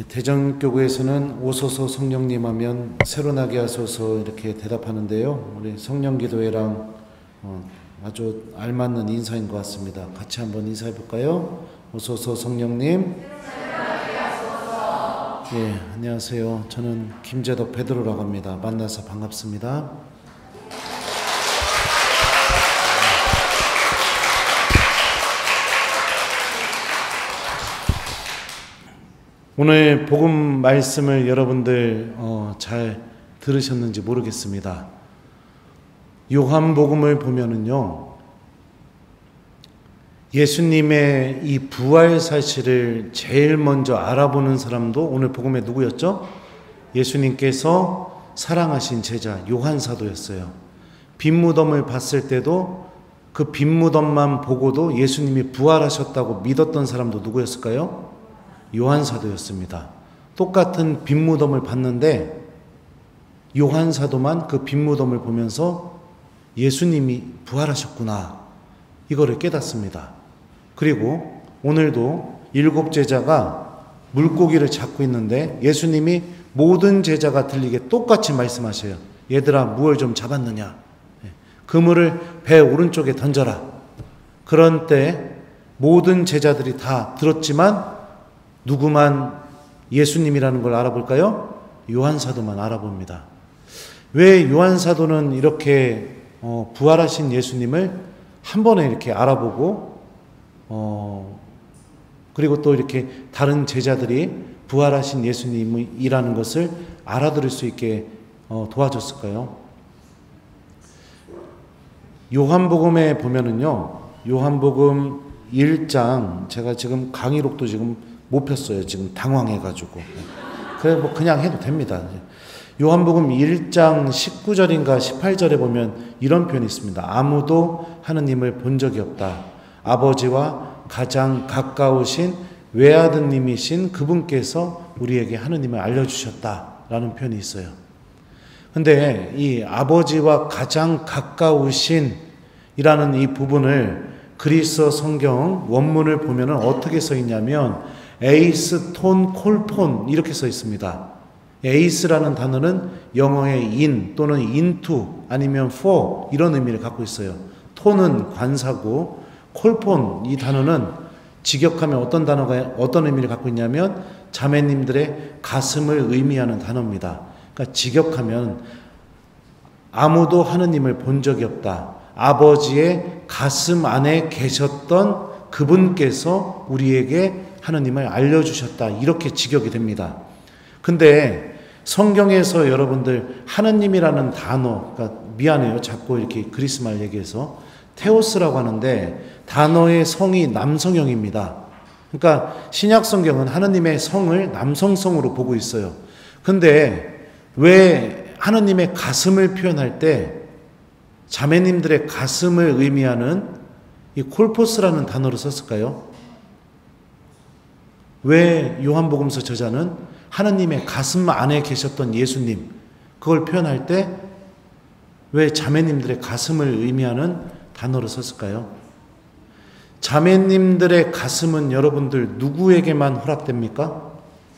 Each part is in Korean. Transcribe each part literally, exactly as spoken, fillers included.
대전교구에서는 오소서 성령님 하면 새로 나게 하소서 이렇게 대답하는데요. 우리 성령기도회랑 어, 아주 알맞는 인사인 것 같습니다. 같이 한번 인사해 볼까요? 오소서 성령님. 예, 안녕하세요. 저는 김재덕 베드로라고 합니다. 만나서 반갑습니다. 오늘 복음 말씀을 여러분들 어, 잘 들으셨는지 모르겠습니다. 요한복음을 보면은요, 예수님의 이 부활 사실을 제일 먼저 알아보는 사람도 오늘 복음에 누구였죠? 예수님께서 사랑하신 제자 요한 사도였어요. 빈무덤을 봤을 때도 그 빈무덤만 보고도 예수님이 부활하셨다고 믿었던 사람도 누구였을까요? 요한 사도였습니다. 똑같은 빈무덤을 봤는데 요한 사도만 그 빈무덤을 보면서 예수님이 부활하셨구나, 이거를 깨닫습니다. 그리고 오늘도 일곱 제자가 물고기를 잡고 있는데 예수님이 모든 제자가 들리게 똑같이 말씀하셔요. 얘들아, 무엇을 좀 잡았느냐? 그물을 배 오른쪽에 던져라. 그런 때 모든 제자들이 다 들었지만 누구만 예수님이라는 걸 알아볼까요? 요한 사도만 알아봅니다. 왜 요한 사도는 이렇게 어, 부활하신 예수님을 한 번에 이렇게 알아보고 어, 그리고 또 이렇게 다른 제자들이 부활하신 예수님이라는 것을 알아들을 수 있게 어, 도와줬을까요? 요한복음에 보면은요, 요한복음 일 장, 제가 지금 강의록도 지금 못 폈어요. 지금 당황해가지고. 그래, 뭐 그냥 해도 됩니다. 요한복음 일 장 십구 절인가 십팔 절에 보면 이런 표현이 있습니다. 아무도 하느님을 본 적이 없다. 아버지와 가장 가까우신 외아드님이신 그분께서 우리에게 하느님을 알려주셨다라는 표현이 있어요. 근데 이 아버지와 가장 가까우신 이라는 이 부분을 그리스 성경 원문을 보면 어떻게 써 있냐면 에이스 톤 콜폰 이렇게 써 있습니다. 에이스라는 단어는 영어의 in 또는 into 아니면 for 이런 의미를 갖고 있어요. 톤은 관사고 콜폰 이 단어는 직역하면 어떤 단어가 어떤 의미를 갖고 있냐면 자매님들의 가슴을 의미하는 단어입니다. 그러니까 직역하면 아무도 하느님을 본 적이 없다. 아버지의 가슴 안에 계셨던 그분께서 우리에게 하느님을 알려주셨다. 이렇게 직역이 됩니다. 근데 성경에서 여러분들 하느님이라는 단어, 그러니까 미안해요. 자꾸 이렇게 그리스말 얘기해서 테오스라고 하는데 단어의 성이 남성형입니다. 그러니까 신약 성경은 하느님의 성을 남성성으로 보고 있어요. 근데 왜 하느님의 가슴을 표현할 때 자매님들의 가슴을 의미하는 이 콜포스라는 단어를 썼을까요? 왜 요한복음서 저자는 하느님의 가슴 안에 계셨던 예수님, 그걸 표현할 때 왜 자매님들의 가슴을 의미하는 단어를 썼을까요? 자매님들의 가슴은 여러분들 누구에게만 허락됩니까?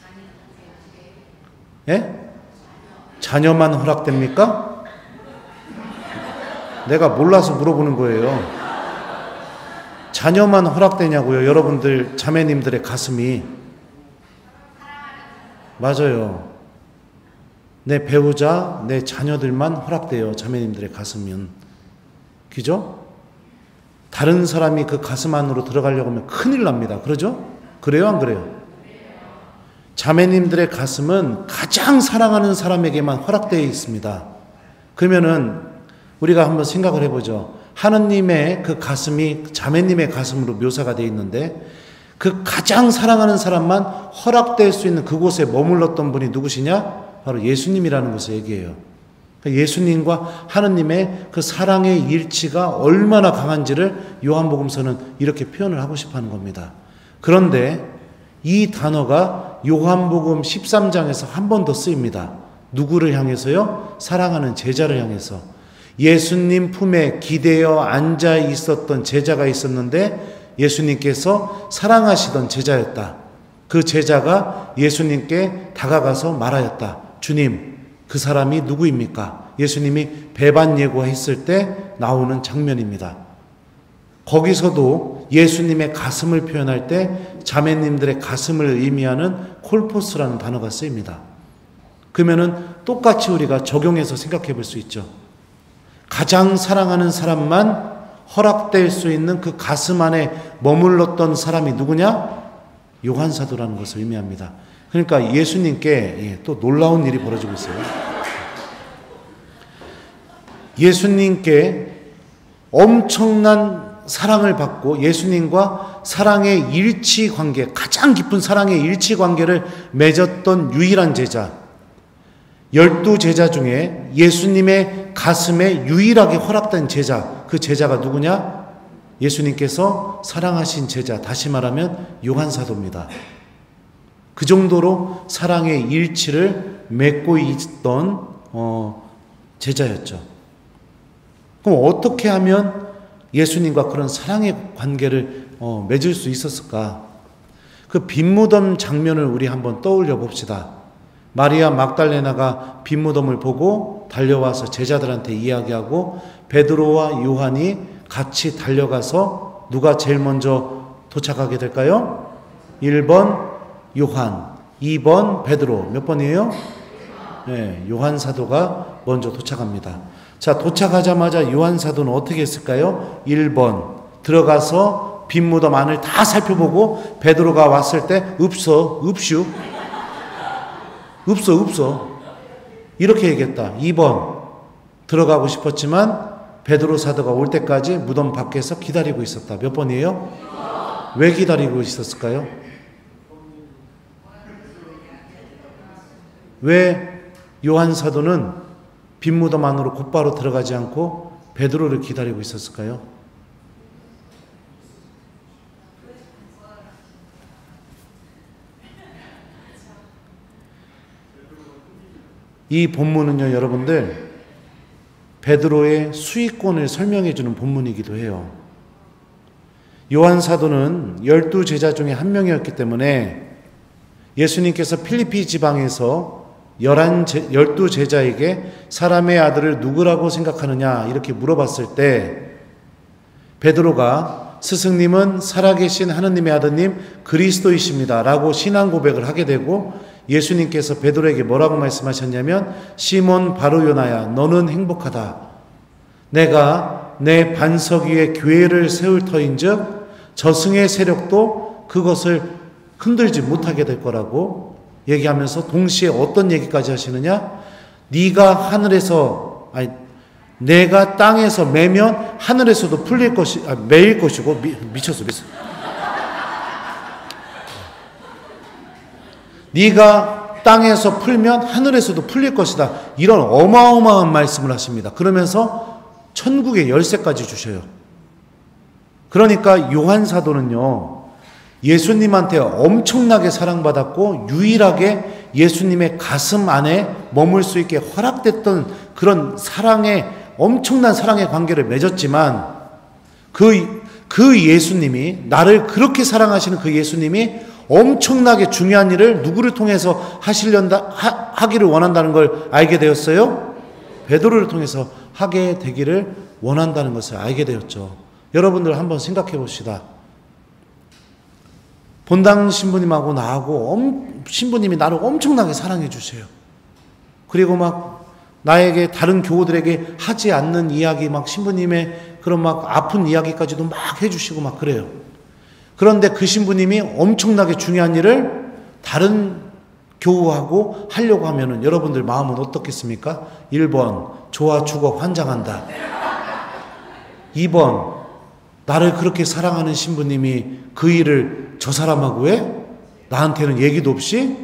예? 자녀만 허락됩니까? 내가 몰라서 물어보는 거예요. 자녀만 허락되냐고요, 여러분들 자매님들의 가슴이. 맞아요. 내 배우자, 내 자녀들만 허락돼요, 자매님들의 가슴은. 그죠? 다른 사람이 그 가슴 안으로 들어가려고 하면 큰일 납니다. 그러죠? 그래요, 안 그래요? 자매님들의 가슴은 가장 사랑하는 사람에게만 허락되어 있습니다. 그러면은 우리가 한번 생각을 해보죠. 하느님의 그 가슴이 자매님의 가슴으로 묘사가 되어 있는데 그 가장 사랑하는 사람만 허락될 수 있는 그곳에 머물렀던 분이 누구시냐? 바로 예수님이라는 것을 얘기해요. 예수님과 하느님의 그 사랑의 일치가 얼마나 강한지를 요한복음서는 이렇게 표현을 하고 싶어 하는 겁니다. 그런데 이 단어가 요한복음 십삼 장에서 한 번 더 쓰입니다. 누구를 향해서요? 사랑하는 제자를 향해서. 예수님 품에 기대어 앉아 있었던 제자가 있었는데 예수님께서 사랑하시던 제자였다. 그 제자가 예수님께 다가가서 말하였다. 주님, 그 사람이 누구입니까? 예수님이 배반 예고했을 때 나오는 장면입니다. 거기서도 예수님의 가슴을 표현할 때 자매님들의 가슴을 의미하는 콜포스라는 단어가 쓰입니다. 그러면은 똑같이 우리가 적용해서 생각해 볼 수 있죠. 가장 사랑하는 사람만 허락될 수 있는 그 가슴 안에 머물렀던 사람이 누구냐? 요한 사도라는 것을 의미합니다. 그러니까 예수님께 또 놀라운 일이 벌어지고 있어요. 예수님께 엄청난 사랑을 받고 예수님과 사랑의 일치 관계, 가장 깊은 사랑의 일치 관계를 맺었던 유일한 제자, 열두 제자 중에 예수님의 가슴에 유일하게 허락된 제자, 그 제자가 누구냐? 예수님께서 사랑하신 제자, 다시 말하면 요한 사도입니다. 그 정도로 사랑의 일치를 맺고 있던 어, 제자였죠. 그럼 어떻게 하면 예수님과 그런 사랑의 관계를 어, 맺을 수 있었을까? 그 빈무덤 장면을 우리 한번 떠올려 봅시다. 마리아 막달레나가 빈무덤을 보고 달려와서 제자들한테 이야기하고 베드로와 요한이 같이 달려가서 누가 제일 먼저 도착하게 될까요? 일 번 요한, 이 번 베드로. 몇 번이에요? 네, 요한 사도가 먼저 도착합니다. 자, 도착하자마자 요한 사도는 어떻게 했을까요? 일 번 들어가서 빈무덤 안을 다 살펴보고 베드로가 왔을 때 없어, 없슈, 없어, 없어 이렇게 얘기했다. 이 번 들어가고 싶었지만 베드로 사도가 올 때까지 무덤 밖에서 기다리고 있었다. 몇 번이에요? 왜 기다리고 있었을까요? 왜 요한 사도는 빈무덤 안으로 곧바로 들어가지 않고 베드로를 기다리고 있었을까요? 이 본문은요, 여러분들 베드로의 수익권을 설명해 주는 본문이기도 해요. 요한 사도는 열두 제자 중에 한 명이었기 때문에 예수님께서 필리피 지방에서 열두 제자에게 사람의 아들을 누구라고 생각하느냐 이렇게 물어봤을 때 베드로가 스승님은 살아계신 하느님의 아드님 그리스도이십니다 라고 신앙 고백을 하게 되고 예수님께서 베드로에게 뭐라고 말씀하셨냐면 시몬 바르요나야 너는 행복하다. 내가 내 반석 위에 교회를 세울 터인즉 저승의 세력도 그것을 흔들지 못하게 될 거라고 얘기하면서 동시에 어떤 얘기까지 하시느냐? 네가 하늘에서 아니 내가 땅에서 매면 하늘에서도 풀릴 것이 아, 매일 것이고 미, 미쳤어 미쳤어. 네가 땅에서 풀면 하늘에서도 풀릴 것이다. 이런 어마어마한 말씀을 하십니다. 그러면서 천국의 열쇠까지 주셔요. 그러니까 요한 사도는요, 예수님한테 엄청나게 사랑받았고 유일하게 예수님의 가슴 안에 머물 수 있게 허락됐던 그런 사랑의 엄청난 사랑의 관계를 맺었지만 그, 그 예수님이 나를 그렇게 사랑하시는 그 예수님이 엄청나게 중요한 일을 누구를 통해서 하시련다, 하, 하기를 원한다는 걸 알게 되었어요? 베드로를 통해서 하게 되기를 원한다는 것을 알게 되었죠. 여러분들 한번 생각해 봅시다. 본당 신부님하고 나하고 엄, 신부님이 나를 엄청나게 사랑해 주세요. 그리고 막 나에게 다른 교우들에게 하지 않는 이야기 막 신부님의 그런 막 아픈 이야기까지도 막 해주시고 막 그래요. 그런데 그 신부님이 엄청나게 중요한 일을 다른 교우하고 하려고 하면은 여러분들 마음은 어떻겠습니까? 일 번 좋아 죽어 환장한다. 이 번 나를 그렇게 사랑하는 신부님이 그 일을 저 사람하고 해? 나한테는 얘기도 없이?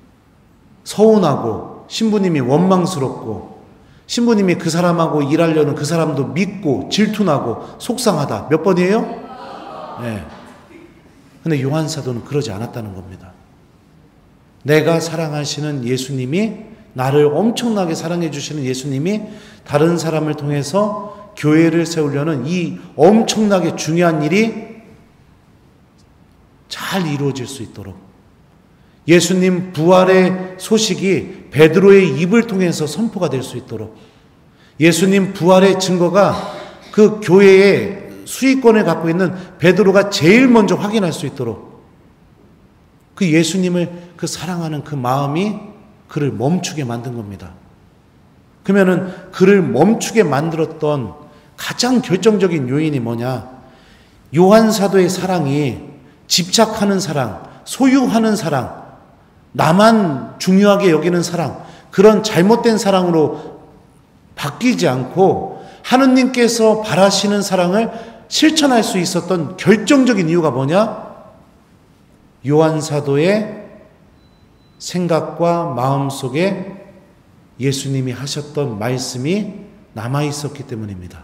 서운하고 신부님이 원망스럽고 신부님이 그 사람하고 일하려는 그 사람도 믿고 질투나고 속상하다. 몇 번이에요? 네. 근데 요한 사도는 그러지 않았다는 겁니다. 내가 사랑하시는 예수님이, 나를 엄청나게 사랑해 주시는 예수님이 다른 사람을 통해서 교회를 세우려는 이 엄청나게 중요한 일이 잘 이루어질 수 있도록 예수님 부활의 소식이 베드로의 입을 통해서 선포가 될 수 있도록, 예수님 부활의 증거가 그 교회의 수익권을 갖고 있는 베드로가 제일 먼저 확인할 수 있도록, 그 예수님을 그 사랑하는 그 마음이 그를 멈추게 만든 겁니다. 그러면은 그를 멈추게 만들었던 가장 결정적인 요인이 뭐냐? 요한 사도의 사랑이 집착하는 사랑, 소유하는 사랑, 나만 중요하게 여기는 사랑, 그런 잘못된 사랑으로 바뀌지 않고 하느님께서 바라시는 사랑을 실천할 수 있었던 결정적인 이유가 뭐냐? 요한 사도의 생각과 마음 속에 예수님이 하셨던 말씀이 남아 있었기 때문입니다.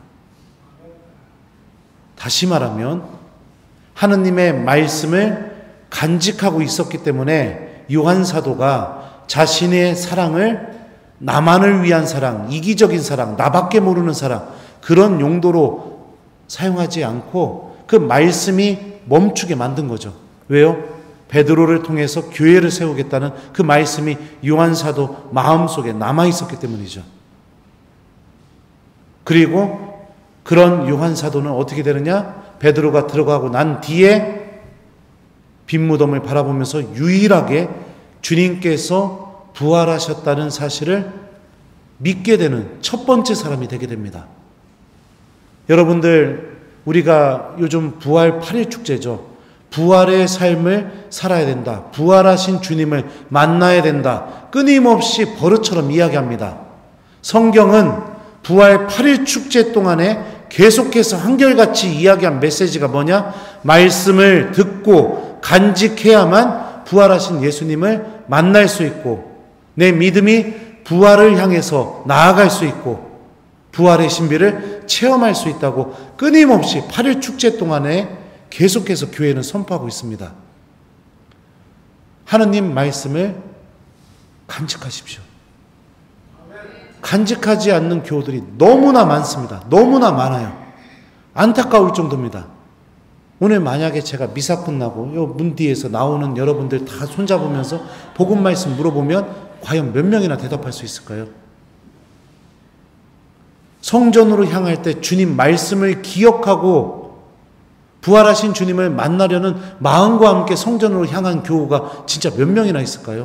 다시 말하면 하느님의 말씀을 간직하고 있었기 때문에 요한 사도가 자신의 사랑을 나만을 위한 사랑, 이기적인 사랑, 나밖에 모르는 사랑, 그런 용도로 사용하지 않고 그 말씀이 멈추게 만든 거죠. 왜요? 베드로를 통해서 교회를 세우겠다는 그 말씀이 요한 사도 마음속에 남아 있었기 때문이죠. 그리고 그런 요한 사도는 어떻게 되느냐? 베드로가 들어가고 난 뒤에 빈무덤을 바라보면서 유일하게 주님께서 부활하셨다는 사실을 믿게 되는 첫 번째 사람이 되게 됩니다. 여러분들, 우리가 요즘 부활 팔 일 축제죠. 부활의 삶을 살아야 된다. 부활하신 주님을 만나야 된다. 끊임없이 버릇처럼 이야기합니다. 성경은 부활 팔 일 축제 동안에 계속해서 한결같이 이야기한 메시지가 뭐냐? 말씀을 듣고 간직해야만 부활하신 예수님을 만날 수 있고, 내 믿음이 부활을 향해서 나아갈 수 있고, 부활의 신비를 체험할 수 있다고 끊임없이 팔 일 축제 동안에 계속해서 교회는 선포하고 있습니다. 하느님 말씀을 간직하십시오. 간직하지 않는 교우들이 너무나 많습니다. 너무나 많아요. 안타까울 정도입니다. 오늘 만약에 제가 미사 끝나고 요 문 뒤에서 나오는 여러분들 다 손잡으면서 복음 말씀 물어보면 과연 몇 명이나 대답할 수 있을까요? 성전으로 향할 때 주님 말씀을 기억하고 부활하신 주님을 만나려는 마음과 함께 성전으로 향한 교우가 진짜 몇 명이나 있을까요?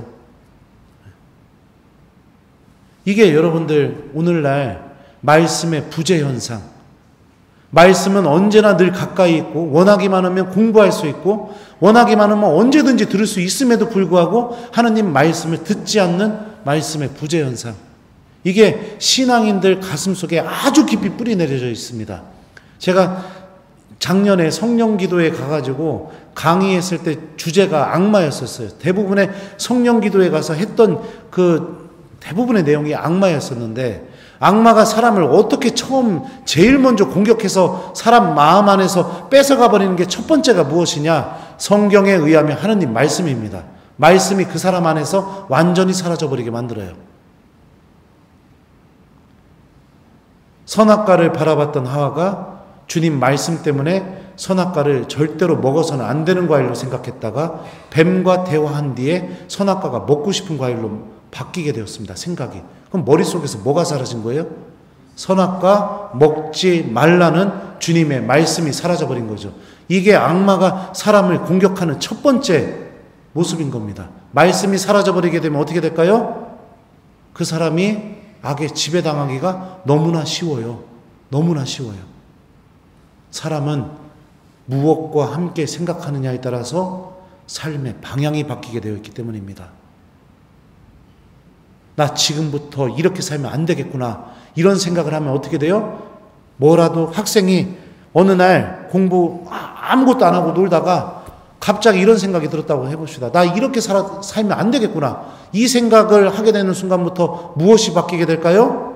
이게 여러분들 오늘날 말씀의 부재 현상, 말씀은 언제나 늘 가까이 있고 원하기만 하면 공부할 수 있고 원하기만 하면 언제든지 들을 수 있음에도 불구하고 하느님 말씀을 듣지 않는 말씀의 부재 현상, 이게 신앙인들 가슴속에 아주 깊이 뿌리 내려져 있습니다. 제가 작년에 성령기도에 가가지고 강의했을 때 주제가 악마였었어요. 대부분의 성령기도에 가서 했던 그 대부분의 내용이 악마였었는데, 악마가 사람을 어떻게 처음 제일 먼저 공격해서 사람 마음 안에서 뺏어가 버리는 게 첫 번째가 무엇이냐? 성경에 의하면 하느님 말씀입니다. 말씀이 그 사람 안에서 완전히 사라져버리게 만들어요. 선악과를 바라봤던 하와가 주님 말씀 때문에 선악과를 절대로 먹어서는 안 되는 과일로 생각했다가 뱀과 대화한 뒤에 선악과가 먹고 싶은 과일로 바뀌게 되었습니다. 생각이. 그럼 머릿속에서 뭐가 사라진 거예요? 선악과 먹지 말라는 주님의 말씀이 사라져버린 거죠. 이게 악마가 사람을 공격하는 첫 번째 모습인 겁니다. 말씀이 사라져버리게 되면 어떻게 될까요? 그 사람이 악에 지배당하기가 너무나 쉬워요. 너무나 쉬워요. 사람은 무엇과 함께 생각하느냐에 따라서 삶의 방향이 바뀌게 되어 있기 때문입니다. 나 지금부터 이렇게 살면 안 되겠구나, 이런 생각을 하면 어떻게 돼요? 뭐라도 학생이 어느 날 공부 아무것도 안 하고 놀다가 갑자기 이런 생각이 들었다고 해봅시다. 나 이렇게 살아, 살면 안 되겠구나, 이 생각을 하게 되는 순간부터 무엇이 바뀌게 될까요?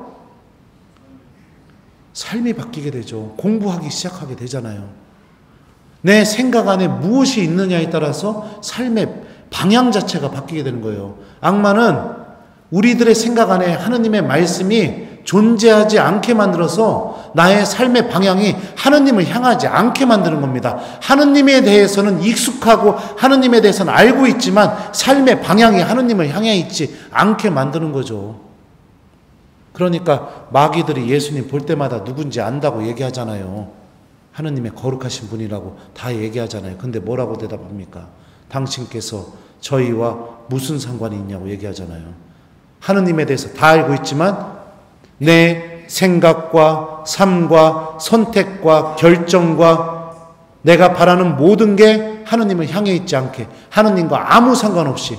삶이 바뀌게 되죠. 공부하기 시작하게 되잖아요. 내 생각 안에 무엇이 있느냐에 따라서 삶의 방향 자체가 바뀌게 되는 거예요. 악마는 우리들의 생각 안에 하느님의 말씀이 존재하지 않게 만들어서 나의 삶의 방향이 하느님을 향하지 않게 만드는 겁니다. 하느님에 대해서는 익숙하고 하느님에 대해서는 알고 있지만 삶의 방향이 하느님을 향해 있지 않게 만드는 거죠. 그러니까 마귀들이 예수님 볼 때마다 누군지 안다고 얘기하잖아요. 하느님의 거룩하신 분이라고 다 얘기하잖아요. 근데 뭐라고 대답합니까? 당신께서 저희와 무슨 상관이 있냐고 얘기하잖아요. 하느님에 대해서 다 알고 있지만 내 생각과 삶과 선택과 결정과 내가 바라는 모든 게 하느님을 향해 있지 않게, 하느님과 아무 상관없이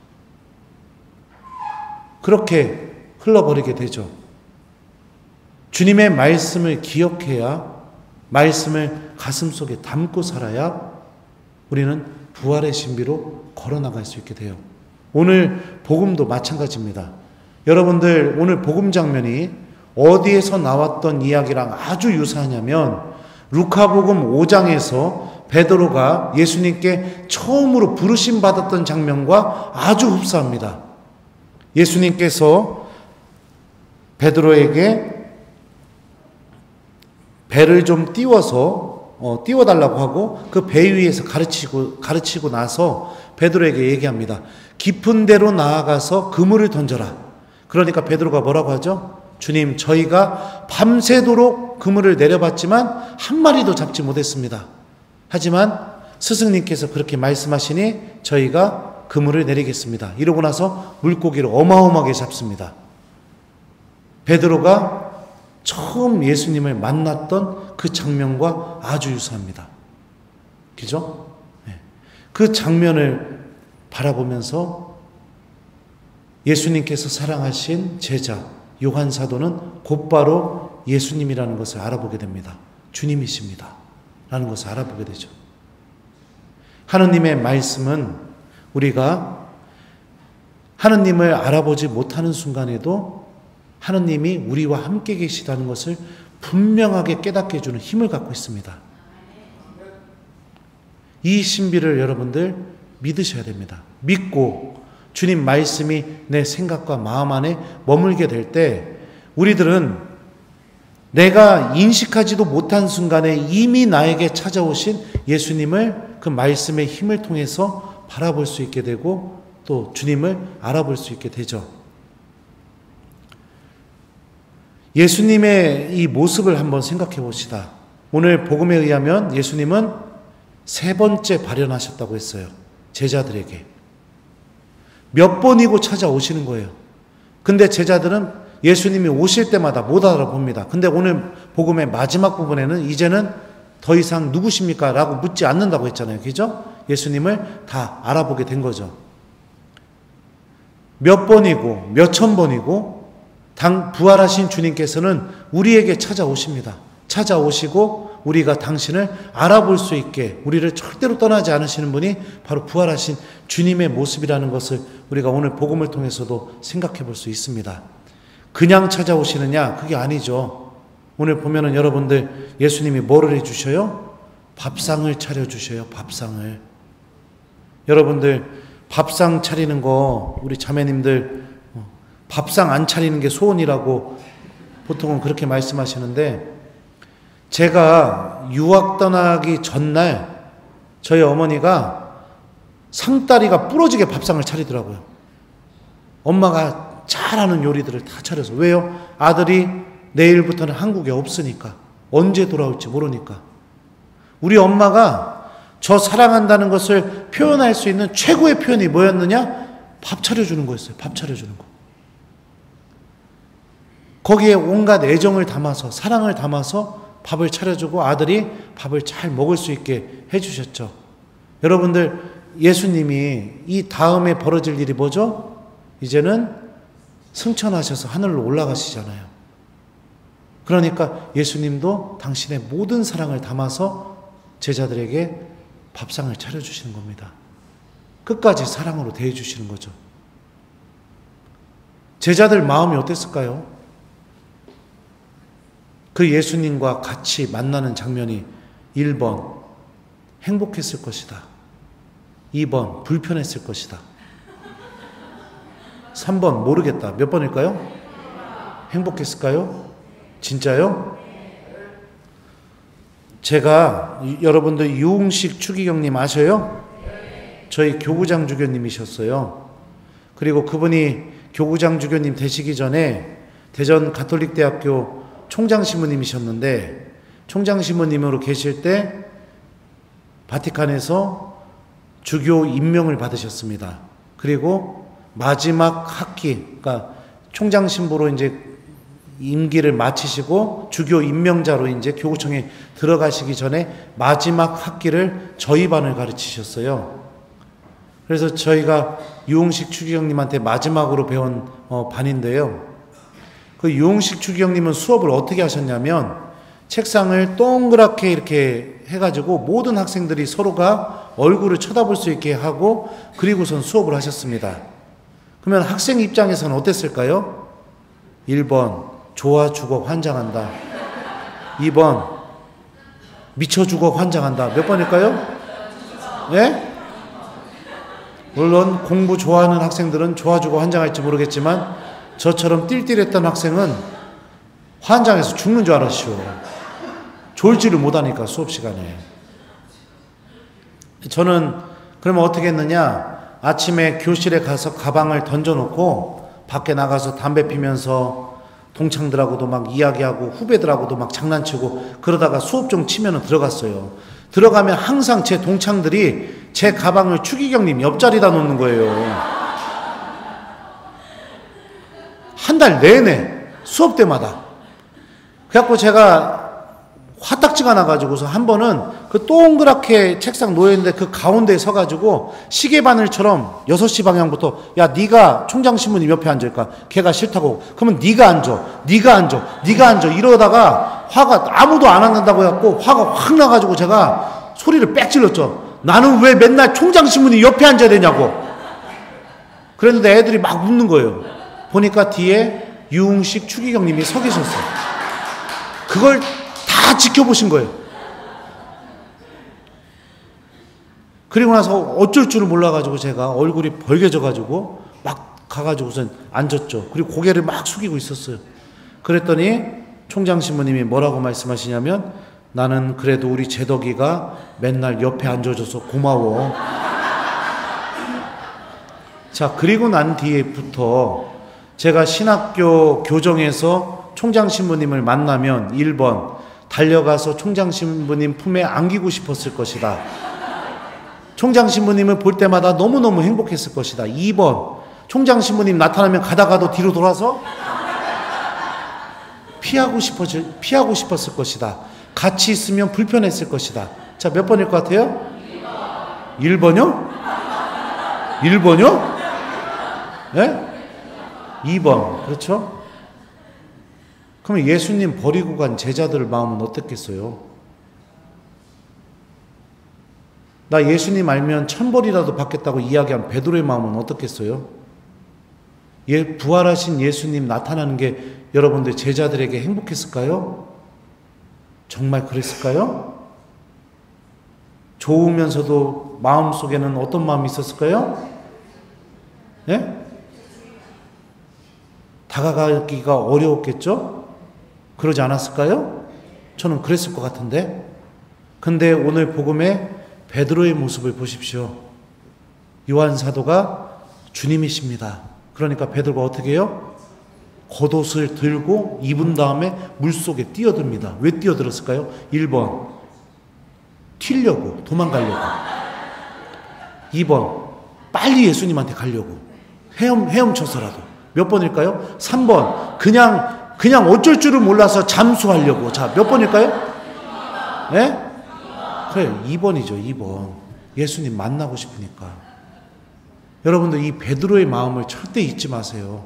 그렇게 흘러버리게 되죠. 주님의 말씀을 기억해야, 말씀을 가슴속에 담고 살아야 우리는 부활의 신비로 걸어나갈 수 있게 돼요. 오늘 복음도 마찬가지입니다. 여러분들 오늘 복음 장면이 어디에서 나왔던 이야기랑 아주 유사하냐면 루카복음 오 장에서 베드로가 예수님께 처음으로 부르심 받았던 장면과 아주 흡사합니다. 예수님께서 베드로에게 배를 좀 띄워서 어, 띄워달라고 하고 그 배 위에서 가르치고 가르치고 나서 베드로에게 얘기합니다. 깊은 데로 나아가서 그물을 던져라. 그러니까 베드로가 뭐라고 하죠? 주님, 저희가 밤새도록 그물을 내려봤지만 한 마리도 잡지 못했습니다. 하지만 스승님께서 그렇게 말씀하시니 저희가 그물을 내리겠습니다. 이러고 나서 물고기를 어마어마하게 잡습니다. 베드로가 처음 예수님을 만났던 그 장면과 아주 유사합니다. 그죠? 네. 그 장면을 바라보면서 예수님께서 사랑하신 제자 요한 사도는 곧바로 예수님이라는 것을 알아보게 됩니다. 주님이십니다. 라는 것을 알아보게 되죠. 하느님의 말씀은 우리가 하느님을 알아보지 못하는 순간에도 하느님이 우리와 함께 계시다는 것을 분명하게 깨닫게 해주는 힘을 갖고 있습니다. 이 신비를 여러분들 믿으셔야 됩니다. 믿고 주님 말씀이 내 생각과 마음 안에 머물게 될 때 우리들은 내가 인식하지도 못한 순간에 이미 나에게 찾아오신 예수님을 그 말씀의 힘을 통해서 바라볼 수 있게 되고 또 주님을 알아볼 수 있게 되죠. 예수님의 이 모습을 한번 생각해 봅시다. 오늘 복음에 의하면 예수님은 세 번째 발현하셨다고 했어요. 제자들에게. 몇 번이고 찾아오시는 거예요. 근데 제자들은 예수님이 오실 때마다 못 알아봅니다. 근데 오늘 복음의 마지막 부분에는 이제는 더 이상 누구십니까? 라고 묻지 않는다고 했잖아요. 그죠? 예수님을 다 알아보게 된 거죠. 몇 번이고 몇 천 번이고 당 부활하신 주님께서는 우리에게 찾아오십니다. 찾아오시고 우리가 당신을 알아볼 수 있게 우리를 절대로 떠나지 않으시는 분이 바로 부활하신 주님의 모습이라는 것을 우리가 오늘 복음을 통해서도 생각해 볼 수 있습니다. 그냥 찾아오시느냐? 그게 아니죠. 오늘 보면은 여러분들 예수님이 뭐를 해주셔요? 밥상을 차려주셔요. 밥상을. 여러분들 밥상 차리는 거 우리 자매님들 밥상 안 차리는 게 소원이라고 보통은 그렇게 말씀하시는데 제가 유학 떠나기 전날 저희 어머니가 상다리가 부러지게 밥상을 차리더라고요. 엄마가 잘하는 요리들을 다 차려서. 왜요? 아들이 내일부터는 한국에 없으니까. 언제 돌아올지 모르니까. 우리 엄마가 저 사랑한다는 것을 표현할 수 있는 최고의 표현이 뭐였느냐? 밥 차려주는 거였어요. 밥 차려주는 거. 거기에 온갖 애정을 담아서 사랑을 담아서 밥을 차려주고 아들이 밥을 잘 먹을 수 있게 해주셨죠. 여러분들 예수님이 이 다음에 벌어질 일이 뭐죠? 이제는 승천하셔서 하늘로 올라가시잖아요. 그러니까 예수님도 당신의 모든 사랑을 담아서 제자들에게 밥상을 차려주시는 겁니다. 끝까지 사랑으로 대해주시는 거죠. 제자들 마음이 어땠을까요? 그 예수님과 같이 만나는 장면이 일 번 행복했을 것이다. 이 번 불편했을 것이다. 삼 번 모르겠다. 몇 번일까요? 행복했을까요? 진짜요? 제가 여러분들 유흥식 추기경님 아셔요? 저희 교구장 주교님이셨어요. 그리고 그분이 교구장 주교님 되시기 전에 대전 가톨릭대학교 총장 신부님이셨는데, 총장 신부님으로 계실 때 바티칸에서 주교 임명을 받으셨습니다. 그리고 마지막 학기, 그러니까 총장 신부로 이제 임기를 마치시고 주교 임명자로 이제 교구청에 들어가시기 전에 마지막 학기를 저희 반을 가르치셨어요. 그래서 저희가 유흥식 추기경님한테 마지막으로 배운 어, 반인데요. 그 유흥식 추기경님은 수업을 어떻게 하셨냐면, 책상을 동그랗게 이렇게 해가지고 모든 학생들이 서로가 얼굴을 쳐다볼 수 있게 하고, 그리고선 수업을 하셨습니다. 그러면 학생 입장에서는 어땠을까요? 일 번 좋아 죽어 환장한다. 이 번 미쳐 죽어 환장한다. 몇 번일까요? 네? 물론 공부 좋아하는 학생들은 좋아 죽어 환장할지 모르겠지만, 저처럼 띨띨했던 학생은 환장해서 죽는 줄 알았시오. 졸지를 못하니까 수업 시간에. 저는 그러면 어떻게 했느냐, 아침에 교실에 가서 가방을 던져놓고 밖에 나가서 담배 피면서 동창들하고도 막 이야기하고 후배들하고도 막 장난치고 그러다가 수업 좀 치면 들어갔어요. 들어가면 항상 제 동창들이 제 가방을 추기경님 옆자리에다 놓는 거예요. 한 달 내내 수업 때마다. 그래갖고 제가 화딱지가 나가지고서 한 번은 그 동그랗게 책상 놓여있는데 그 가운데에 서가지고 시계바늘처럼 여섯 시 방향부터, 야 네가 총장 신부님 옆에 앉을까? 걔가 싫다고. 그러면 네가 앉아, 네가 앉아, 네가 앉아 이러다가 화가 아무도 안 앉는다고 해갖고 화가 확 나가지고 제가 소리를 빽 질렀죠. 나는 왜 맨날 총장 신부님 옆에 앉아야 되냐고. 그랬는데 애들이 막 웃는 거예요. 보니까 뒤에 유흥식 추기경님이 서 계셨어요. 그걸 다 지켜보신 거예요. 그리고 나서 어쩔 줄을 몰라가지고 제가 얼굴이 벌개져가지고 막 가가지고선 앉았죠. 그리고 고개를 막 숙이고 있었어요. 그랬더니 총장 신부님이 뭐라고 말씀하시냐면, 나는 그래도 우리 제덕이가 맨날 옆에 앉아줘서 고마워. 자, 그리고 난 뒤에부터 제가 신학교 교정에서 총장 신부님을 만나면 일 번 달려가서 총장 신부님 품에 안기고 싶었을 것이다. 총장 신부님을 볼 때마다 너무너무 행복했을 것이다. 이 번 총장 신부님 나타나면 가다가도 뒤로 돌아서 피하고 싶어질, 피하고 싶었을 것이다. 같이 있으면 불편했을 것이다. 자, 몇 번일 것 같아요? 일 번요? 일 번요? 네? 이 번. 그렇죠? 그러면 예수님 버리고 간 제자들 마음은 어떻겠어요? 나 예수님 알면 천벌이라도 받겠다고 이야기한 베드로의 마음은 어떻겠어요? 예, 부활하신 예수님 나타나는 게 여러분들 제자들에게 행복했을까요? 정말 그랬을까요? 좋으면서도 마음속에는 어떤 마음이 있었을까요? 예? 다가가기가 어려웠겠죠? 그러지 않았을까요? 저는 그랬을 것 같은데. 근데 오늘 복음에 베드로의 모습을 보십시오. 요한 사도가 주님이십니다. 그러니까 베드로가 어떻게 해요? 겉옷을 들고 입은 다음에 물속에 뛰어듭니다. 왜 뛰어들었을까요? 일 번 튀려고, 도망가려고. 이 번 빨리 예수님한테 가려고, 헤엄, 헤엄쳐서라도. 몇 번일까요? 삼 번 그냥 그냥 어쩔 줄을 몰라서 잠수하려고. 자, 몇 번일까요? 네? 그래요. 이 번이죠. 이 번. 예수님 만나고 싶으니까. 여러분들 이 베드로의 마음을 절대 잊지 마세요.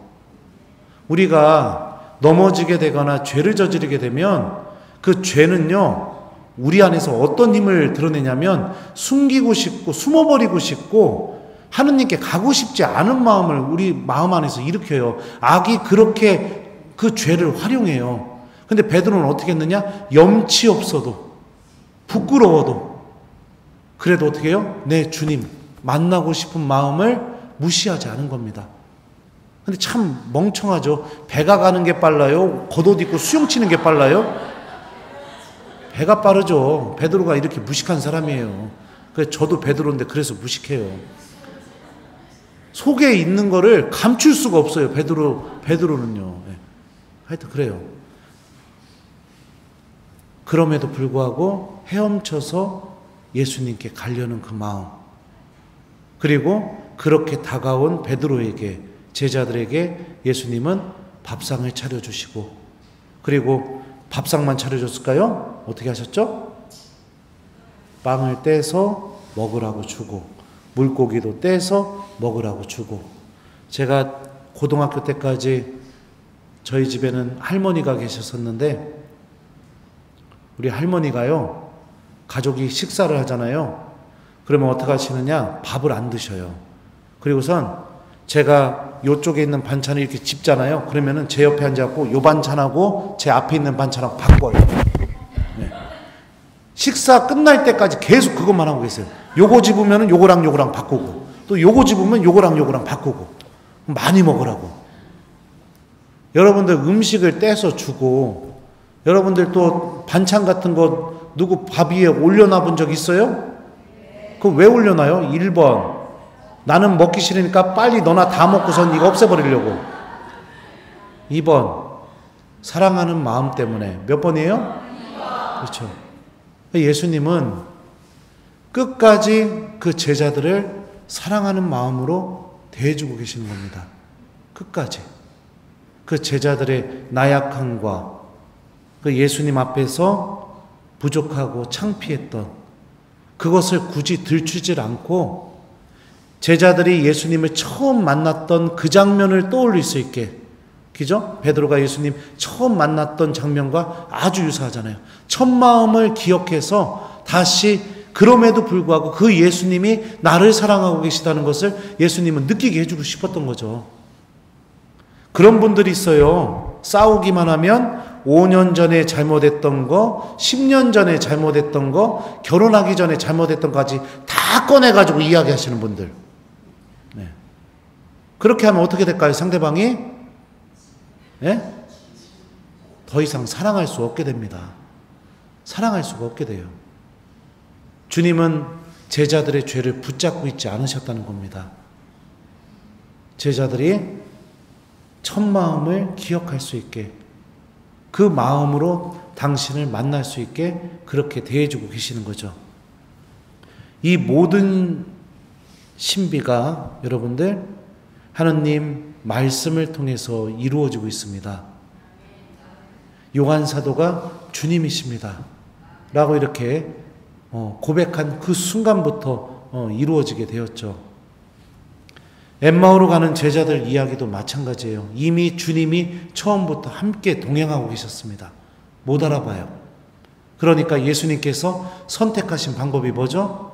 우리가 넘어지게 되거나 죄를 저지르게 되면 그 죄는요, 우리 안에서 어떤 힘을 드러내냐면 숨기고 싶고 숨어버리고 싶고 하느님께 가고 싶지 않은 마음을 우리 마음 안에서 일으켜요. 악이 그렇게 그 죄를 활용해요. 근데 베드로는 어떻게 했느냐? 염치 없어도, 부끄러워도 그래도 어떻게 해요? 내 주님 만나고 싶은 마음을 무시하지 않은 겁니다. 근데 참 멍청하죠. 배가 가는 게 빨라요? 겉옷 입고 수영 치는 게 빨라요? 배가 빠르죠. 베드로가 이렇게 무식한 사람이에요. 그래서 저도 베드로인데 그래서 무식해요. 속에 있는 거를 감출 수가 없어요. 베드로, 베드로는요. 네. 하여튼 그래요. 그럼에도 불구하고 헤엄쳐서 예수님께 가려는 그 마음. 그리고 그렇게 다가온 베드로에게, 제자들에게 예수님은 밥상을 차려주시고, 그리고 밥상만 차려줬을까요? 어떻게 하셨죠? 빵을 떼서 먹으라고 주고, 물고기도 떼서 먹으라고 주고. 제가 고등학교 때까지 저희 집에는 할머니가 계셨었는데, 우리 할머니가요, 가족이 식사를 하잖아요. 그러면 어떻게 하시느냐? 밥을 안 드셔요. 그리고선 제가 요쪽에 있는 반찬을 이렇게 집잖아요. 그러면은 제 옆에 앉아갖고 요 반찬하고 제 앞에 있는 반찬하고 바꿔요. 네. 식사 끝날 때까지 계속 그것만 하고 계세요. 요거 집으면은 요거랑 요거랑 바꾸고, 또 요거 집으면 요거랑 요거랑 바꾸고. 많이 먹으라고. 여러분들 음식을 떼서 주고, 여러분들 또 반찬 같은 거 누구 밥 위에 올려놔 본 적 있어요? 그거 왜 올려놔요? 일 번. 나는 먹기 싫으니까 빨리 너나 다 먹고선 이거 없애버리려고. 이 번. 사랑하는 마음 때문에. 몇 번이에요? 그렇죠. 예수님은 끝까지 그 제자들을 사랑하는 마음으로 대해주고 계시는 겁니다. 끝까지. 그 제자들의 나약함과 그 예수님 앞에서 부족하고 창피했던 그것을 굳이 들추질 않고 제자들이 예수님을 처음 만났던 그 장면을 떠올릴 수 있게, 그죠? 베드로가 예수님 처음 만났던 장면과 아주 유사하잖아요. 첫 마음을 기억해서 다시 그럼에도 불구하고 그 예수님이 나를 사랑하고 계시다는 것을 예수님은 느끼게 해주고 싶었던 거죠. 그런 분들이 있어요. 싸우기만 하면 오 년 전에 잘못했던 거, 십 년 전에 잘못했던 거, 결혼하기 전에 잘못했던 거까지 다 꺼내가지고 이야기하시는 분들. 네. 그렇게 하면 어떻게 될까요? 상대방이? 네? 더 이상 사랑할 수 없게 됩니다. 사랑할 수가 없게 돼요. 주님은 제자들의 죄를 붙잡고 있지 않으셨다는 겁니다. 제자들이 첫 마음을 기억할 수 있게, 그 마음으로 당신을 만날 수 있게 그렇게 대해주고 계시는 거죠. 이 모든 신비가 여러분들 하느님 말씀을 통해서 이루어지고 있습니다. 요한 사도가 주님이십니다 라고 이렇게 고백한 그 순간부터 이루어지게 되었죠. 엠마오로 가는 제자들 이야기도 마찬가지예요. 이미 주님이 처음부터 함께 동행하고 계셨습니다. 못 알아봐요. 그러니까 예수님께서 선택하신 방법이 뭐죠?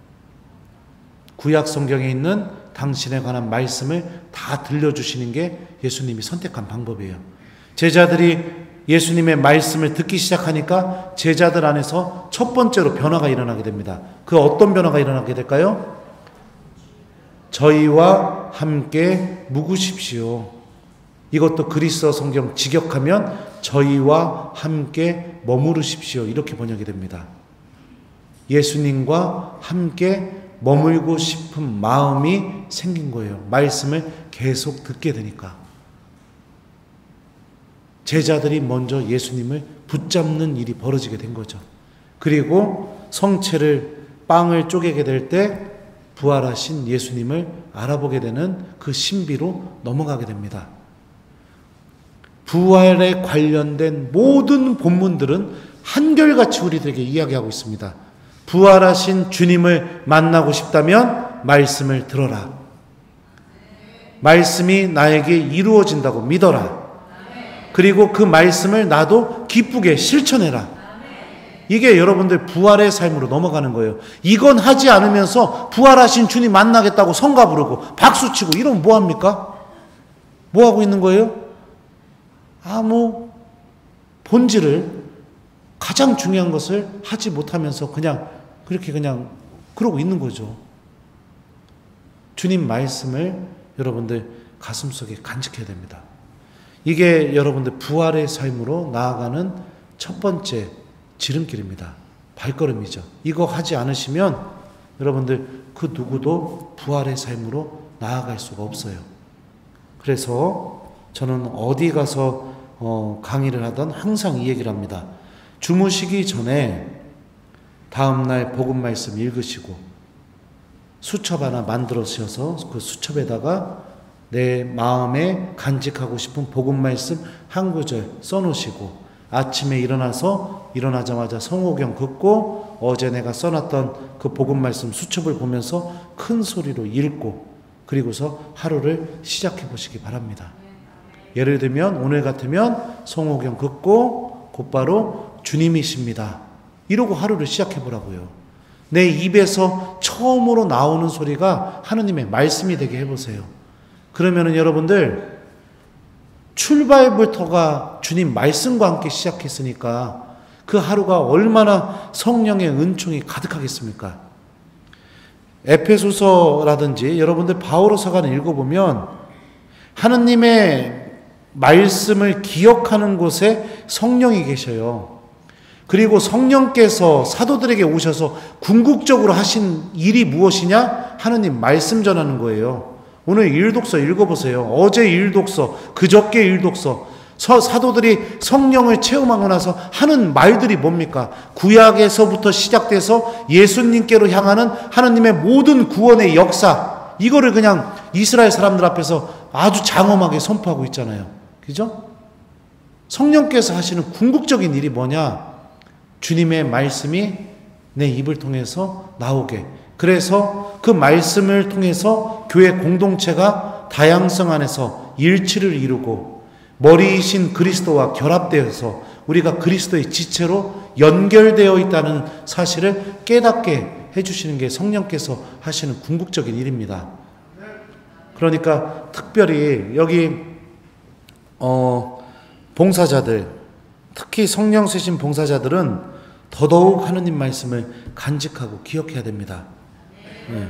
구약 성경에 있는 당신에 관한 말씀을 다 들려주시는 게 예수님이 선택한 방법이에요. 제자들이 예수님의 말씀을 듣기 시작하니까 제자들 안에서 첫 번째로 변화가 일어나게 됩니다. 그 어떤 변화가 일어나게 될까요? 저희와 함께 묵으십시오. 이것도 그리스어 성경 직역하면 저희와 함께 머무르십시오. 이렇게 번역이 됩니다. 예수님과 함께 머물고 싶은 마음이 생긴 거예요. 말씀을 계속 듣게 되니까. 제자들이 먼저 예수님을 붙잡는 일이 벌어지게 된 거죠. 그리고 성체를, 빵을 쪼개게 될 때 부활하신 예수님을 알아보게 되는 그 신비로 넘어가게 됩니다. 부활에 관련된 모든 본문들은 한결같이 우리들에게 이야기하고 있습니다. 부활하신 주님을 만나고 싶다면 말씀을 들어라. 말씀이 나에게 이루어진다고 믿어라. 그리고 그 말씀을 나도 기쁘게 실천해라. 이게 여러분들 부활의 삶으로 넘어가는 거예요. 이건 하지 않으면서 부활하신 주님 만나겠다고 성가 부르고 박수치고 이러면 뭐합니까? 뭐하고 있는 거예요? 아무 본질을, 가장 중요한 것을 하지 못하면서 그냥 그렇게 그냥 그러고 있는 거죠. 주님 말씀을 여러분들 가슴속에 간직해야 됩니다. 이게 여러분들 부활의 삶으로 나아가는 첫 번째 지름길입니다. 발걸음이죠. 이거 하지 않으시면 여러분들 그 누구도 부활의 삶으로 나아갈 수가 없어요. 그래서 저는 어디 가서 어, 강의를 하던 항상 이 얘기를 합니다. 주무시기 전에 다음날 복음 말씀 읽으시고 수첩 하나 만들어서 그 수첩에다가 내 마음에 간직하고 싶은 복음 말씀 한 구절 써놓으시고 아침에 일어나서 일어나자마자 성호경 긋고 어제 내가 써놨던 그 복음 말씀 수첩을 보면서 큰 소리로 읽고 그리고서 하루를 시작해 보시기 바랍니다. 예를 들면 오늘 같으면 성호경 긋고 곧바로 주님이십니다. 이러고 하루를 시작해 보라고요. 내 입에서 처음으로 나오는 소리가 하느님의 말씀이 되게 해보세요. 그러면은 여러분들 출발부터가 주님 말씀과 함께 시작했으니까 그 하루가 얼마나 성령의 은총이 가득하겠습니까? 에페소서라든지 여러분들 바오로서가를 읽어보면 하느님의 말씀을 기억하는 곳에 성령이 계셔요. 그리고 성령께서 사도들에게 오셔서 궁극적으로 하신 일이 무엇이냐? 하느님 말씀 전하는 거예요. 오늘 일독서 읽어보세요. 어제 일독서, 그저께 일독서, 사도들이 성령을 체험하고 나서 하는 말들이 뭡니까? 구약에서부터 시작돼서 예수님께로 향하는 하느님의 모든 구원의 역사, 이거를 그냥 이스라엘 사람들 앞에서 아주 장엄하게 선포하고 있잖아요. 그죠? 성령께서 하시는 궁극적인 일이 뭐냐? 주님의 말씀이 내 입을 통해서 나오게. 그래서 그 말씀을 통해서 교회 공동체가 다양성 안에서 일치를 이루고 머리이신 그리스도와 결합되어서 우리가 그리스도의 지체로 연결되어 있다는 사실을 깨닫게 해주시는 게 성령께서 하시는 궁극적인 일입니다. 그러니까 특별히 여기 어, 봉사자들, 특히 성령 세신 봉사자들은 더더욱 하느님 말씀을 간직하고 기억해야 됩니다. 네.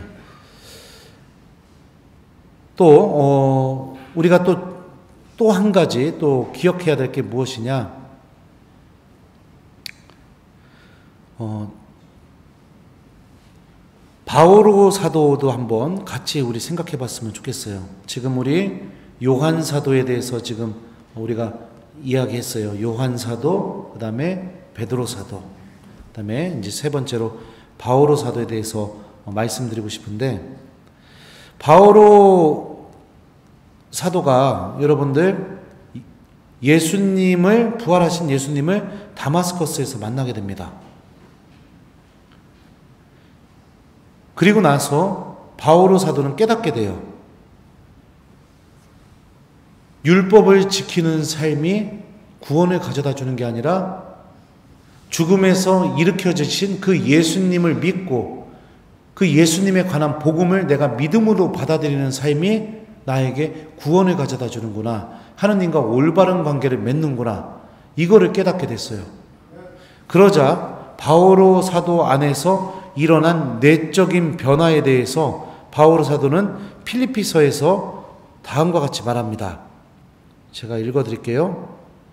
또 어, 우리가 또 또 한 가지 또 기억해야 될 게 무엇이냐? 어, 바오로 사도도 한번 같이 우리 생각해 봤으면 좋겠어요. 지금 우리 요한 사도에 대해서 지금 우리가 이야기했어요. 요한 사도, 그 다음에 베드로 사도, 그 다음에 이제 세 번째로 바오로 사도에 대해서 말씀드리고 싶은데, 바오로 사도가 여러분들 예수님을, 부활하신 예수님을 다마스커스에서 만나게 됩니다. 그리고 나서 바오로 사도는 깨닫게 돼요. 율법을 지키는 삶이 구원을 가져다 주는 게 아니라 죽음에서 일으켜주신 그 예수님을 믿고 그 예수님에 관한 복음을 내가 믿음으로 받아들이는 삶이 나에게 구원을 가져다 주는구나. 하느님과 올바른 관계를 맺는구나. 이거를 깨닫게 됐어요. 그러자 바오로 사도 안에서 일어난 내적인 변화에 대해서 바오로 사도는 필리피서에서 다음과 같이 말합니다. 제가 읽어드릴게요.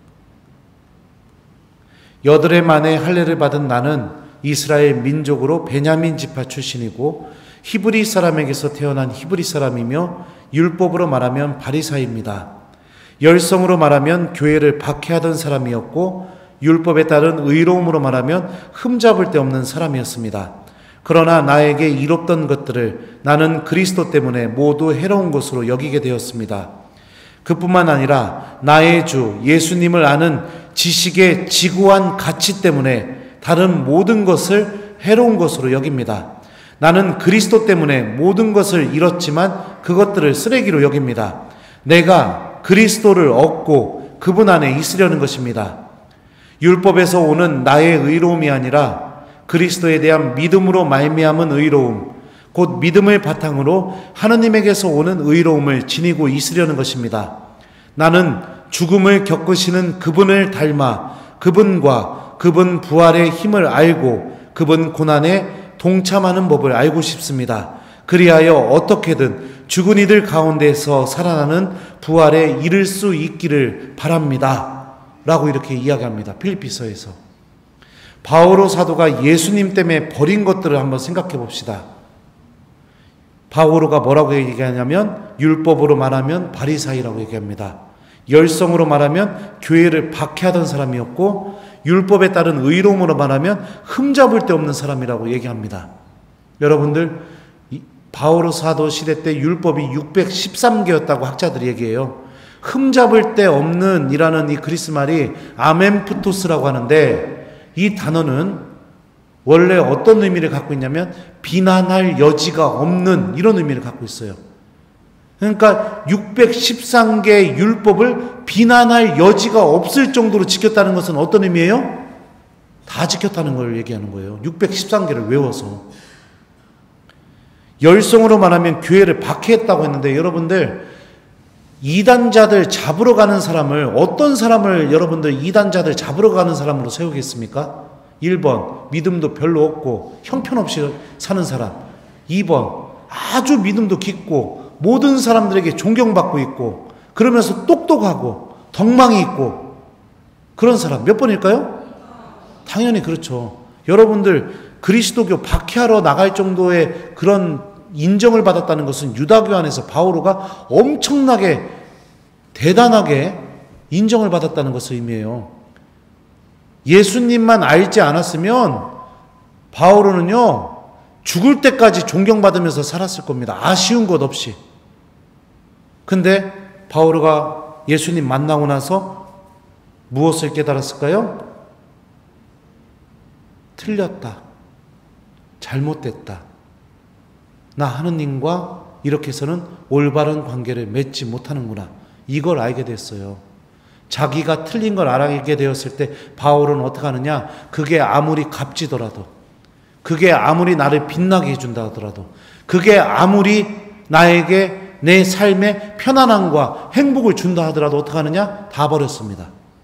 여드레 만에 할례를 받은 나는 이스라엘 민족으로 베냐민 지파 출신이고 히브리 사람에게서 태어난 히브리 사람이며 율법으로 말하면 바리사이입니다. 열성으로 말하면 교회를 박해하던 사람이었고 율법에 따른 의로움으로 말하면 흠잡을 데 없는 사람이었습니다. 그러나 나에게 이롭던 것들을 나는 그리스도 때문에 모두 해로운 것으로 여기게 되었습니다. 그뿐만 아니라 나의 주 예수님을 아는 지식의 지구한 가치 때문에 다른 모든 것을 해로운 것으로 여깁니다. 나는 그리스도 때문에 모든 것을 잃었지만 그것들을 쓰레기로 여깁니다. 내가 그리스도를 얻고 그분 안에 있으려는 것입니다. 율법에서 오는 나의 의로움이 아니라 그리스도에 대한 믿음으로 말미암은 의로움, 곧 믿음을 바탕으로 하느님에게서 오는 의로움을 지니고 있으려는 것입니다. 나는 죽음을 겪으시는 그분을 닮아 그분과 그분 부활의 힘을 알고 그분 고난에 동참하는 법을 알고 싶습니다. 그리하여 어떻게든 죽은 이들 가운데서 살아나는 부활에 이를 수 있기를 바랍니다. 라고 이렇게 이야기합니다. 필리피서에서. 바오로 사도가 예수님 때문에 버린 것들을 한번 생각해 봅시다. 바오로가 뭐라고 얘기하냐면 율법으로 말하면 바리사이라고 얘기합니다. 열성으로 말하면 교회를 박해하던 사람이었고 율법에 따른 의로움으로 말하면 흠잡을 데 없는 사람이라고 얘기합니다. 여러분들 바오로 사도 시대 때 율법이 육백십삼 개였다고 학자들이 얘기해요. 흠잡을 데 없는 이라는 이 그리스 말이 아멘프토스라고 하는데 이 단어는 원래 어떤 의미를 갖고 있냐면 비난할 여지가 없는 이런 의미를 갖고 있어요. 그러니까 육백십삼 개의 율법을 비난할 여지가 없을 정도로 지켰다는 것은 어떤 의미예요? 다 지켰다는 걸 얘기하는 거예요. 육백십삼 개를 외워서. 열성으로 말하면 교회를 박해했다고 했는데 여러분들 이단자들 잡으러 가는 사람을 어떤 사람을 여러분들 이단자들 잡으러 가는 사람으로 세우겠습니까? 일 번 믿음도 별로 없고 형편없이 사는 사람. 이 번 아주 믿음도 깊고 모든 사람들에게 존경받고 있고 그러면서 똑똑하고 덕망이 있고 그런 사람 몇 번일까요? 당연히 그렇죠. 여러분들 그리스도교 박해하러 나갈 정도의 그런 인정을 받았다는 것은 유다교 안에서 바오로가 엄청나게 대단하게 인정을 받았다는 것을 의미해요. 예수님만 알지 않았으면 바오로는요 죽을 때까지 존경받으면서 살았을 겁니다. 아쉬운 것 없이. 근데 바오로가 예수님 만나고 나서 무엇을 깨달았을까요? 틀렸다. 잘못됐다. 나 하느님과 이렇게 해서는 올바른 관계를 맺지 못하는구나. 이걸 알게 됐어요. 자기가 틀린 걸 알게 되었을 때 바울은 어떻게 하느냐? 그게 아무리 값지더라도, 그게 아무리 나를 빛나게 해준다 하더라도, 그게 아무리 나에게 내 삶에 편안함과 행복을 준다 하더라도 어떻게 하느냐? 다 버렸습니다.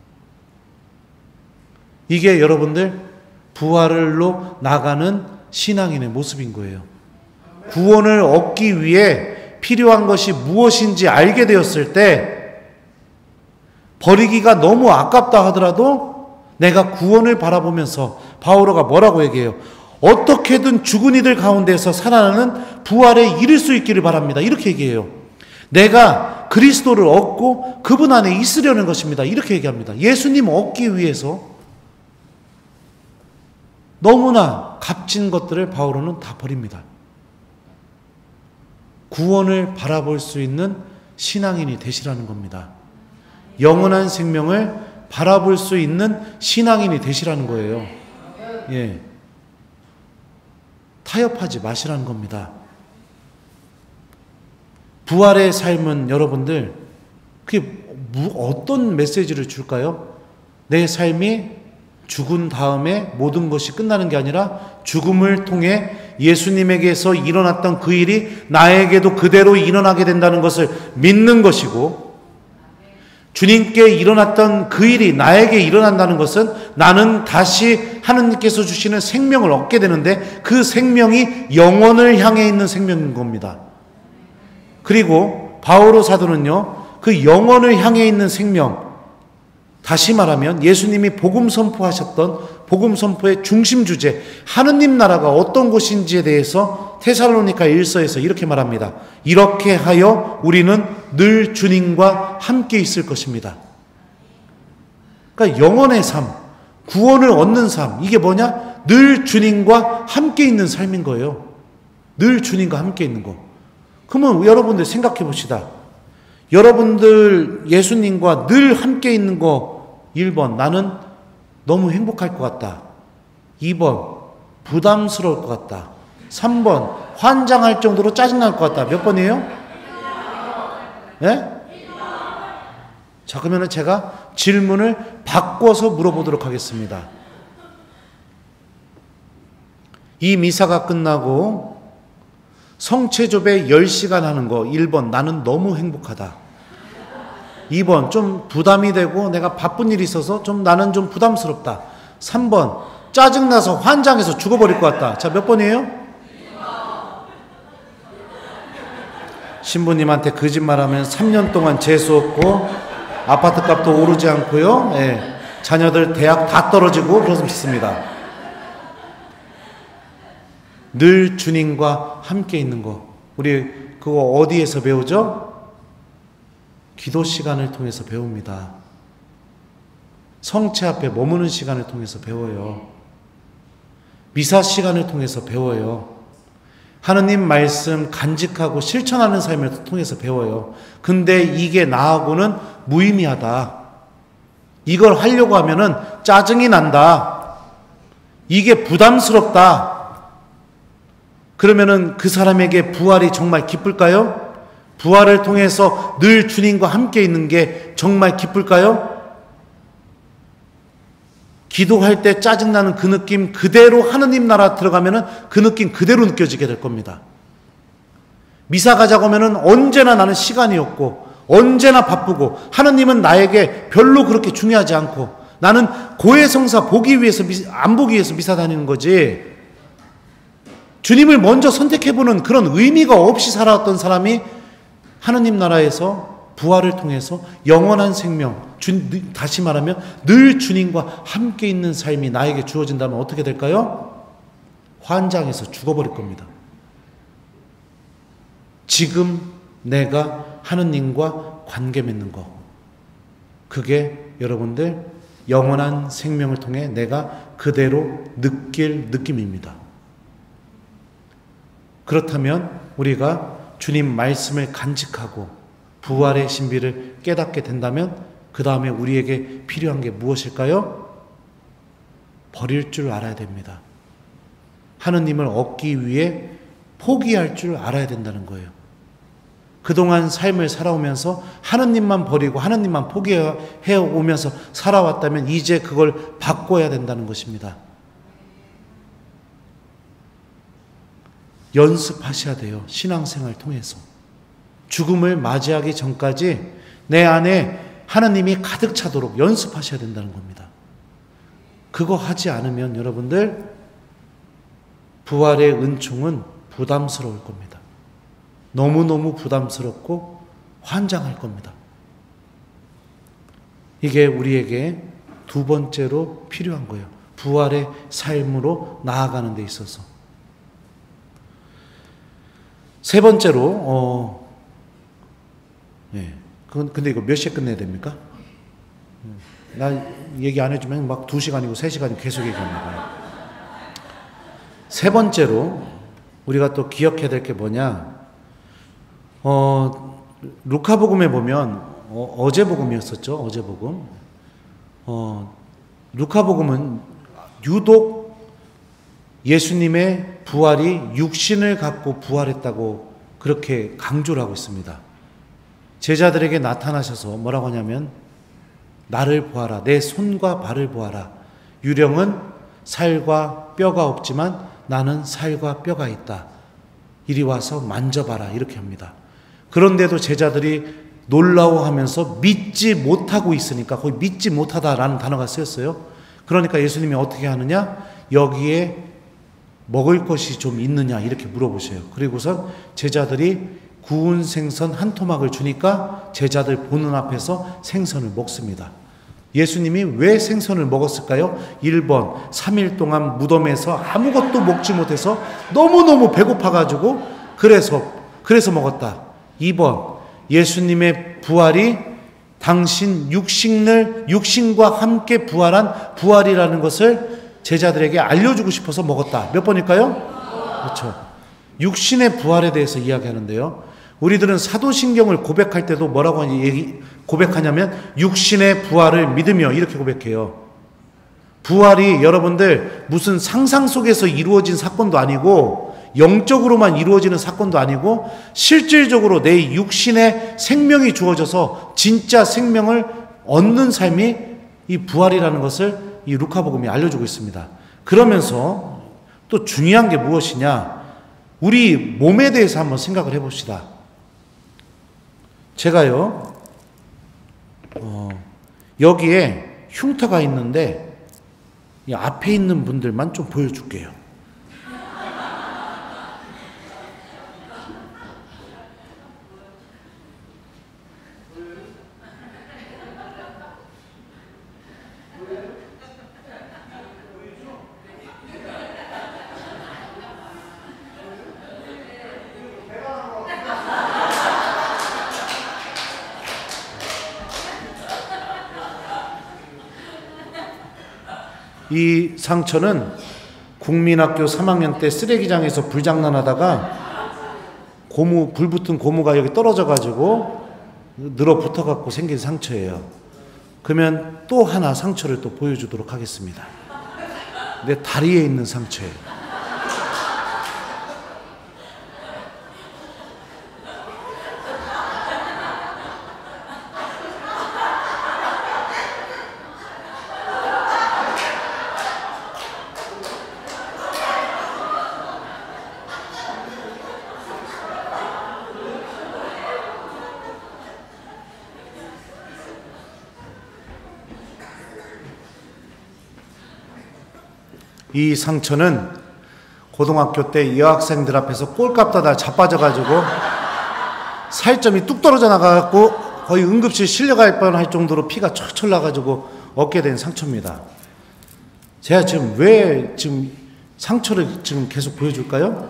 이게 여러분들 부활로 나가는 신앙인의 모습인 거예요. 구원을 얻기 위해 필요한 것이 무엇인지 알게 되었을 때 버리기가 너무 아깝다 하더라도 내가 구원을 바라보면서 바오로가 뭐라고 얘기해요? 어떻게든 죽은 이들 가운데서 살아나는 부활에 이를 수 있기를 바랍니다. 이렇게 얘기해요. 내가 그리스도를 얻고 그분 안에 있으려는 것입니다. 이렇게 얘기합니다. 예수님 얻기 위해서 너무나 값진 것들을 바오로는 다 버립니다. 구원을 바라볼 수 있는 신앙인이 되시라는 겁니다. 영원한 생명을 바라볼 수 있는 신앙인이 되시라는 거예요. 예. 타협하지 마시라는 겁니다. 부활의 삶은 여러분들 그게 어떤 메시지를 줄까요? 내 삶이 죽은 다음에 모든 것이 끝나는 게 아니라 죽음을 통해 예수님에게서 일어났던 그 일이 나에게도 그대로 일어나게 된다는 것을 믿는 것이고, 주님께 일어났던 그 일이 나에게 일어난다는 것은 나는 다시 하느님께서 주시는 생명을 얻게 되는데 그 생명이 영원을 향해 있는 생명인 겁니다. 그리고 바오로 사도는요, 그 영원을 향해 있는 생명, 다시 말하면 예수님이 복음 선포하셨던 복음 선포의 중심 주제, 하느님 나라가 어떤 곳인지에 대해서 데살로니가 일서에서 이렇게 말합니다. 이렇게 하여 우리는 늘 주님과 함께 있을 것입니다. 그러니까 영원의 삶, 구원을 얻는 삶, 이게 뭐냐? 늘 주님과 함께 있는 삶인 거예요. 늘 주님과 함께 있는 거. 그러면 여러분들 생각해 봅시다. 여러분들 예수님과 늘 함께 있는 거, 일 번 나는 너무 행복할 것 같다. 이 번 부담스러울 것 같다. 삼 번 환장할 정도로 짜증날 것 같다. 몇 번이에요? 예? 자, 그러면 제가 질문을 바꿔서 물어보도록 하겠습니다. 이 미사가 끝나고 성체조배 열 시간 하는 거, 일 번 나는 너무 행복하다. 이 번 좀 부담이 되고 내가 바쁜 일이 있어서 좀 나는 좀 부담스럽다. 삼 번 짜증나서 환장해서 죽어버릴 것 같다. 자, 몇 번이에요? 신부님한테 거짓말하면 삼 년 동안 재수 없고 아파트 값도 오르지 않고요. 예, 자녀들 대학 다 떨어지고 그렇습니다. 늘 주님과 함께 있는 거. 우리 그거 어디에서 배우죠? 기도 시간을 통해서 배웁니다. 성체 앞에 머무는 시간을 통해서 배워요. 미사 시간을 통해서 배워요. 하느님 말씀 간직하고 실천하는 삶을 통해서 배워요. 근데 이게 나하고는 무의미하다. 이걸 하려고 하면은 짜증이 난다. 이게 부담스럽다. 그러면은 그 사람에게 부활이 정말 기쁠까요? 부활을 통해서 늘 주님과 함께 있는 게 정말 기쁠까요? 기도할 때 짜증나는 그 느낌 그대로 하느님 나라 들어가면은 그 느낌 그대로 느껴지게 될 겁니다. 미사 가자고 하면은 언제나 나는 시간이 없고 언제나 바쁘고 하느님은 나에게 별로 그렇게 중요하지 않고 나는 고해성사 보기 위해서 안 보기 위해서 미사 다니는 거지. 주님을 먼저 선택해보는 그런 의미가 없이 살아왔던 사람이 하느님 나라에서 부활을 통해서 영원한 생명, 주, 다시 말하면 늘 주님과 함께 있는 삶이 나에게 주어진다면 어떻게 될까요? 환장해서 죽어버릴 겁니다. 지금 내가 하느님과 관계 맺는 거, 그게 여러분들 영원한 생명을 통해 내가 그대로 느낄 느낌입니다. 그렇다면 우리가 주님 말씀을 간직하고 부활의 신비를 깨닫게 된다면 그 다음에 우리에게 필요한 게 무엇일까요? 버릴 줄 알아야 됩니다. 하느님을 얻기 위해 포기할 줄 알아야 된다는 거예요. 그동안 삶을 살아오면서 하느님만 버리고 하느님만 포기해 오면서 살아왔다면 이제 그걸 바꿔야 된다는 것입니다. 연습하셔야 돼요. 신앙생활 통해서. 죽음을 맞이하기 전까지 내 안에 하나님이 가득 차도록 연습하셔야 된다는 겁니다. 그거 하지 않으면 여러분들 부활의 은총은 부담스러울 겁니다. 너무너무 부담스럽고 환장할 겁니다. 이게 우리에게 두 번째로 필요한 거예요. 부활의 삶으로 나아가는 데 있어서. 세 번째로 어, 네. 근데 이거 몇 시에 끝내야 됩니까? 나 얘기 안 해주면 막 두 시간이고 세 시간이고 계속 얘기합니다. 세 번째로 우리가 또 기억해야 될 게 뭐냐? 어, 루카복음에 보면 어, 어제 복음이었었죠. 어제 복음. 어, 루카복음은 유독 예수님의 부활이 육신을 갖고 부활했다고 그렇게 강조를 하고 있습니다. 제자들에게 나타나셔서 뭐라고 하냐면 나를 보아라. 내 손과 발을 보아라. 유령은 살과 뼈가 없지만 나는 살과 뼈가 있다. 이리 와서 만져봐라. 이렇게 합니다. 그런데도 제자들이 놀라워하면서 믿지 못하고 있으니까 거기 믿지 못하다라는 단어가 쓰였어요. 그러니까 예수님이 어떻게 하느냐? 여기에 먹을 것이 좀 있느냐 이렇게 물어보셔요. 그리고선 제자들이 구운 생선 한 토막을 주니까 제자들 보는 앞에서 생선을 먹습니다. 예수님이 왜 생선을 먹었을까요? 일 번 삼 일 동안 무덤에서 아무것도 먹지 못해서 너무너무 배고파가지고 그래서 그래서 먹었다. 이 번 예수님의 부활이 당신 육신을 육신과 함께 부활한 부활이라는 것을 제자들에게 알려주고 싶어서 먹었다. 몇 번일까요? 그렇죠. 육신의 부활에 대해서 이야기하는데요. 우리들은 사도신경을 고백할 때도 뭐라고 얘기, 고백하냐면 육신의 부활을 믿으며 이렇게 고백해요. 부활이 여러분들 무슨 상상 속에서 이루어진 사건도 아니고 영적으로만 이루어지는 사건도 아니고 실질적으로 내 육신에 생명이 주어져서 진짜 생명을 얻는 삶이 이 부활이라는 것을 이 루카복음이 알려주고 있습니다. 그러면서 또 중요한 게 무엇이냐? 우리 몸에 대해서 한번 생각을 해봅시다. 제가요, 어, 여기에 흉터가 있는데 이 앞에 있는 분들만 좀 보여줄게요. 이 상처는 국민학교 삼 학년 때 쓰레기장에서 불장난하다가 고무, 불 붙은 고무가 여기 떨어져 가지고 늘어 붙어 갖고 생긴 상처예요. 그러면 또 하나 상처를 또 보여주도록 하겠습니다. 내 다리에 있는 상처예요. 이 상처는 고등학교 때 여학생들 앞에서 꼴값 따다 자빠져가지고 살점이 뚝 떨어져 나가고 거의 응급실 실려갈 뻔할 정도로 피가 철철 나가지고 얻게 된 상처입니다. 제가 지금 왜 지금 상처를 지금 계속 보여줄까요?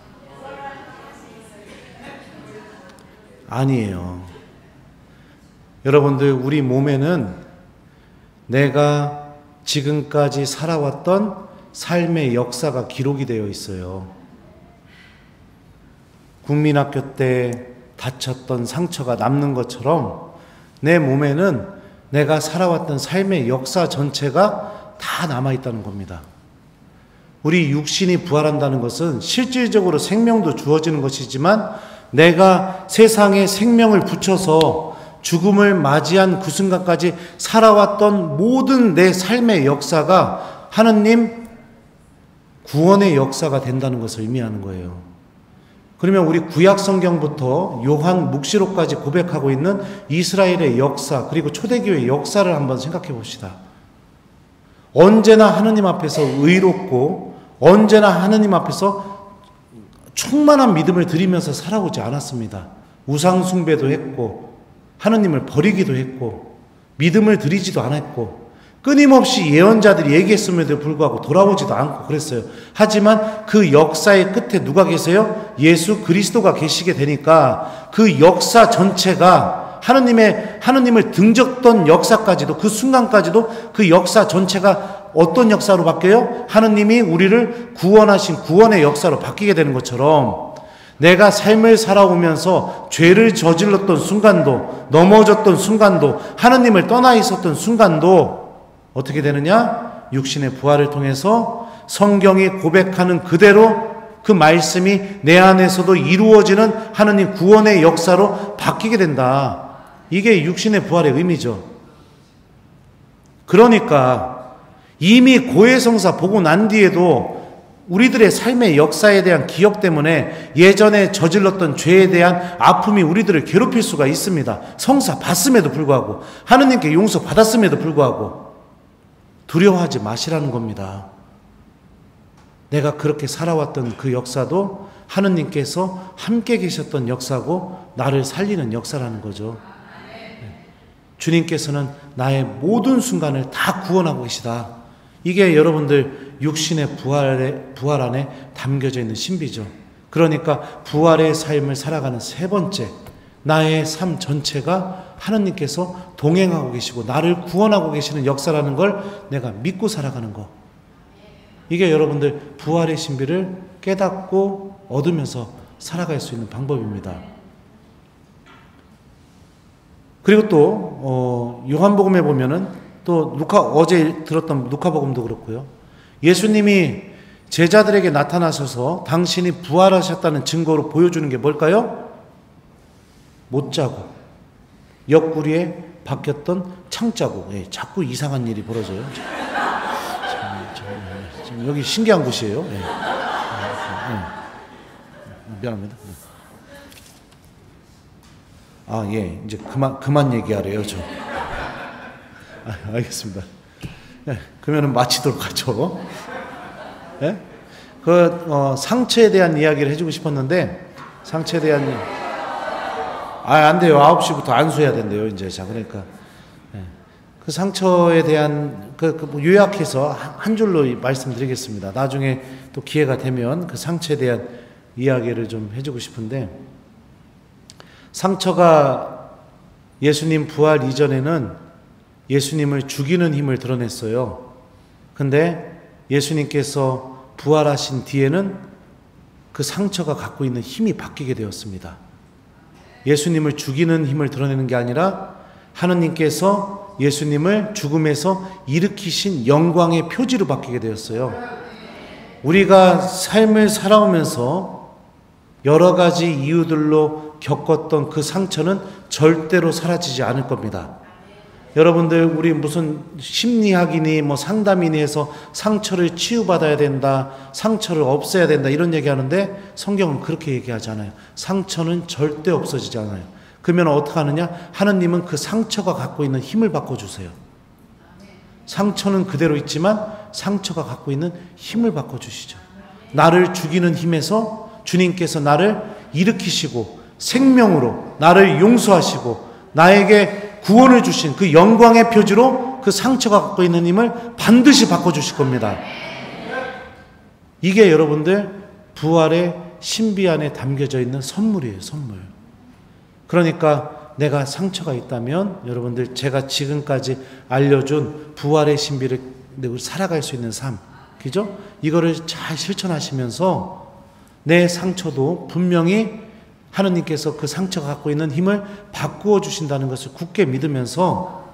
아니에요. 여러분들, 우리 몸에는 내가 지금까지 살아왔던 삶의 역사가 기록이 되어 있어요. 국민학교 때 다쳤던 상처가 남는 것처럼 내 몸에는 내가 살아왔던 삶의 역사 전체가 다 남아있다는 겁니다. 우리 육신이 부활한다는 것은 실질적으로 생명도 주어지는 것이지만 내가 세상에 생명을 붙여서 죽음을 맞이한 그 순간까지 살아왔던 모든 내 삶의 역사가 하느님 구원의 역사가 된다는 것을 의미하는 거예요. 그러면 우리 구약 성경부터 요한 묵시록까지 고백하고 있는 이스라엘의 역사, 그리고 초대교회의 역사를 한번 생각해 봅시다. 언제나 하느님 앞에서 의롭고 언제나 하느님 앞에서 충만한 믿음을 드리면서 살아오지 않았습니다. 우상 숭배도 했고 하느님을 버리기도 했고 믿음을 드리지도 않았고 끊임없이 예언자들이 얘기했음에도 불구하고 돌아오지도 않고 그랬어요. 하지만 그 역사의 끝에 누가 계세요? 예수 그리스도가 계시게 되니까 그 역사 전체가 하느님의, 하느님을 등졌던 역사까지도, 그 순간까지도 그 역사 전체가 어떤 역사로 바뀌어요? 하느님이 우리를 구원하신 구원의 역사로 바뀌게 되는 것처럼 내가 삶을 살아오면서 죄를 저질렀던 순간도, 넘어졌던 순간도, 하느님을 떠나 있었던 순간도 어떻게 되느냐? 육신의 부활을 통해서 성경이 고백하는 그대로 그 말씀이 내 안에서도 이루어지는 하느님 구원의 역사로 바뀌게 된다. 이게 육신의 부활의 의미죠. 그러니까 이미 고해성사 보고 난 뒤에도 우리들의 삶의 역사에 대한 기억 때문에 예전에 저질렀던 죄에 대한 아픔이 우리들을 괴롭힐 수가 있습니다. 성사 받음에도 불구하고, 하느님께 용서 받았음에도 불구하고 두려워하지 마시라는 겁니다. 내가 그렇게 살아왔던 그 역사도 하느님께서 함께 계셨던 역사고 나를 살리는 역사라는 거죠. 주님께서는 나의 모든 순간을 다 구원하고 계시다. 이게 여러분들 육신의 부활의, 부활 안에 담겨져 있는 신비죠. 그러니까 부활의 삶을 살아가는 세 번째, 나의 삶 전체가 하느님께서 동행하고 계시고 나를 구원하고 계시는 역사라는 걸 내가 믿고 살아가는 거. 이게 여러분들 부활의 신비를 깨닫고 얻으면서 살아갈 수 있는 방법입니다. 그리고 또 어, 요한복음에 보면은 또 누가 어제 들었던 누가복음도 그렇고요. 예수님이 제자들에게 나타나셔서 당신이 부활하셨다는 증거로 보여주는 게 뭘까요? 못자국, 옆구리에 박혔던 창자국. 예, 자꾸 이상한 일이 벌어져요. 지금 여기 신기한 곳이에요. 예. 예. 미안합니다. 아, 예, 이제 그만 그만 얘기하래요, 저. 아, 알겠습니다. 예, 그러면은 마치도록 하죠. 예? 그 어, 상처에 대한 이야기를 해주고 싶었는데 상처에 대한 아, 안 돼요. 아홉 시부터 안수해야 된대요, 이제. 자, 그러니까 예. 그 상처에 대한 그, 그 요약해서 한 줄로 말씀드리겠습니다. 나중에 또 기회가 되면 그 상처에 대한 이야기를 좀 해주고 싶은데, 상처가 예수님 부활 이전에는 예수님을 죽이는 힘을 드러냈어요. 근데 예수님께서 부활하신 뒤에는 그 상처가 갖고 있는 힘이 바뀌게 되었습니다. 예수님을 죽이는 힘을 드러내는 게 아니라 하느님께서 예수님을 죽음에서 일으키신 영광의 표지로 바뀌게 되었어요. 우리가 삶을 살아오면서 여러 가지 이유들로 겪었던 그 상처는 절대로 사라지지 않을 겁니다. 여러분들, 우리 무슨 심리학이니 뭐 상담이니 해서 상처를 치유받아야 된다, 상처를 없애야 된다 이런 얘기하는데 성경은 그렇게 얘기하지 않아요. 상처는 절대 없어지지 않아요. 그러면 어떻게 하느냐? 하느님은 그 상처가 갖고 있는 힘을 바꿔주세요. 상처는 그대로 있지만 상처가 갖고 있는 힘을 바꿔주시죠. 나를 죽이는 힘에서 주님께서 나를 일으키시고 생명으로 나를 용서하시고 나에게 구원을 주신 그 영광의 표지로 그 상처가 갖고 있는 힘을 반드시 바꿔주실 겁니다. 이게 여러분들 부활의 신비 안에 담겨져 있는 선물이에요. 선물. 그러니까 내가 상처가 있다면 여러분들, 제가 지금까지 알려준 부활의 신비를 살아갈 수 있는 삶, 그죠? 이거를 잘 실천하시면서 내 상처도 분명히 하느님께서 그 상처가 갖고 있는 힘을 바꾸어 주신다는 것을 굳게 믿으면서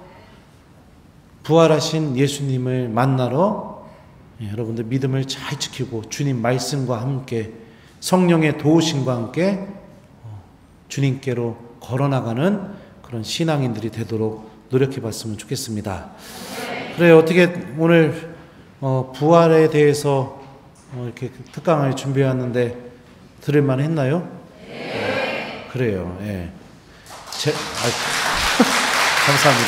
부활하신 예수님을 만나러 여러분들 믿음을 잘 지키고 주님 말씀과 함께 성령의 도우심과 함께 주님께로 걸어나가는 그런 신앙인들이 되도록 노력해 봤으면 좋겠습니다. 그래, 어떻게 오늘 어, 부활에 대해서 어, 이렇게 특강을 준비해왔는데 들을만 했나요? 그래요. 예. 제, 아, 감사합니다.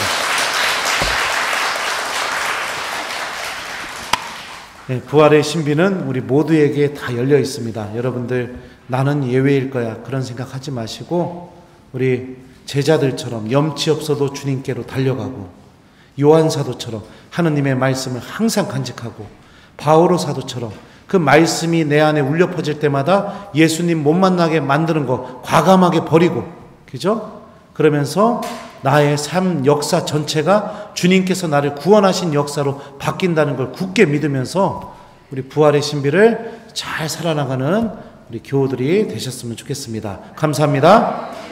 예, 부활의 신비는 우리 모두에게 다 열려 있습니다. 여러분들, 나는 예외일 거야 그런 생각하지 마시고 우리 제자들처럼 염치 없어도 주님께로 달려가고, 요한 사도처럼 하느님의 말씀을 항상 간직하고, 바오로 사도처럼 그 말씀이 내 안에 울려 퍼질 때마다 예수님 못 만나게 만드는 거 과감하게 버리고, 그죠? 그러면서 나의 삶 역사 전체가 주님께서 나를 구원하신 역사로 바뀐다는 걸 굳게 믿으면서 우리 부활의 신비를 잘 살아나가는 우리 교우들이 되셨으면 좋겠습니다. 감사합니다.